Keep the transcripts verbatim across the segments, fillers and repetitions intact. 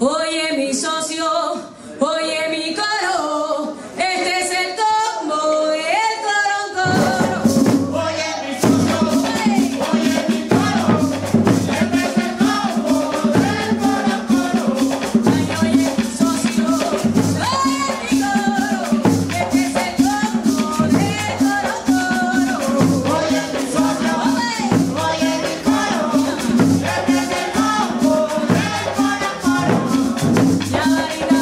Oye mi socio, oye mi coro, este es el combo del coro coro. Oye mi socio, oye mi coro, este es el combo del coro coro. Ay, oye mi socio, oye mi coro, este es el combo del coro coro. Oye mi socio, oye mi coro, este es el combo del coro coro. Ya,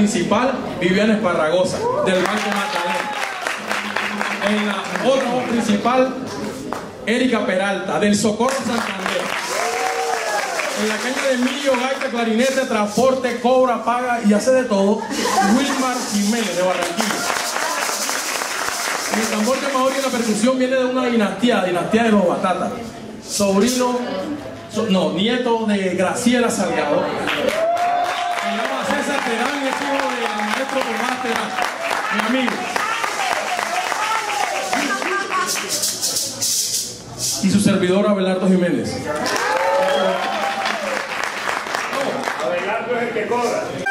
principal, Viviana Esparragosa, del Banco Magdalena. En la otra voz principal, Erika Peralta, del Socorro Santander. En la caña de Emilio, gaita, clarinete, transporte, cobra, paga y hace de todo, Wilmar Jiménez, de Barranquilla. En el tambor de Mauri y la percusión viene de una dinastía, dinastía de los Batatas. Sobrino, so, no, nieto de Graciela Salgado. Se llama César Terán y es hijo del maestro Tomás Terán, mi amigo. Y su servidor Abelardo Jiménez. Abelardo es el que cobra.